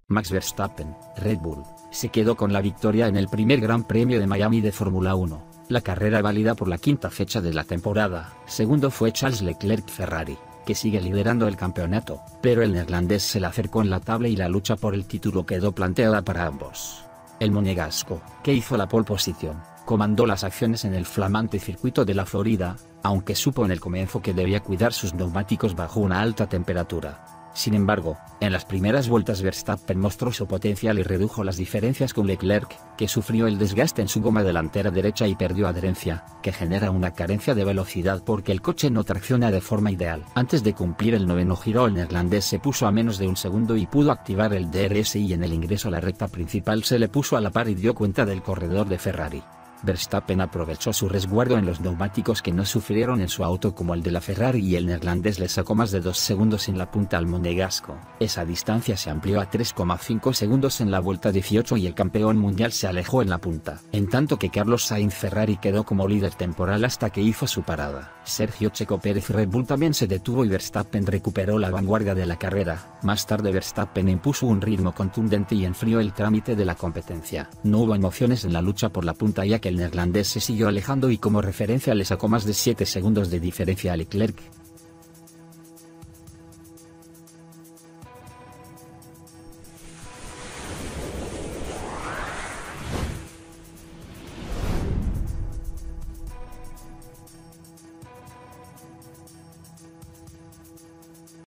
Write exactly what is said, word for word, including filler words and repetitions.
Max Verstappen, Red Bull, se quedó con la victoria en el primer Gran Premio de Miami de Fórmula uno, la carrera válida por la quinta fecha de la temporada. Segundo fue Charles Leclerc Ferrari, que sigue liderando el campeonato, pero el neerlandés se le acercó en la tabla y la lucha por el título quedó planteada para ambos. El monegasco, que hizo la pole position, comandó las acciones en el flamante circuito de la Florida, aunque supo en el comienzo que debía cuidar sus neumáticos bajo una alta temperatura. Sin embargo, en las primeras vueltas Verstappen mostró su potencial y redujo las diferencias con Leclerc, que sufrió el desgaste en su goma delantera derecha y perdió adherencia, que genera una carencia de velocidad porque el coche no tracciona de forma ideal. Antes de cumplir el noveno giro el neerlandés se puso a menos de un segundo y pudo activar el D R S y en el ingreso a la recta principal se le puso a la par y dio cuenta del corredor de Ferrari. Verstappen aprovechó su resguardo en los neumáticos que no sufrieron en su auto como el de la Ferrari y el neerlandés le sacó más de dos segundos en la punta al monegasco. Esa distancia se amplió a tres coma cinco segundos en la vuelta dieciocho y el campeón mundial se alejó en la punta. En tanto que Carlos Sainz Ferrari quedó como líder temporal hasta que hizo su parada. Sergio Checo Pérez Red Bull también se detuvo y Verstappen recuperó la vanguardia de la carrera. Más tarde Verstappen impuso un ritmo contundente y enfrió el trámite de la competencia. No hubo emociones en la lucha por la punta ya que el neerlandés se siguió alejando y como referencia le sacó más de siete segundos de diferencia a Leclerc.